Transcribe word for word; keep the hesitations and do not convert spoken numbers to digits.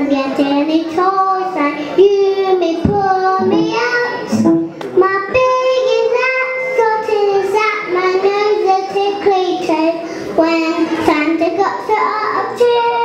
can get any toys and you may pull me out. My biggest axolotl is at my nose, a tickly toe. When Santa got so up to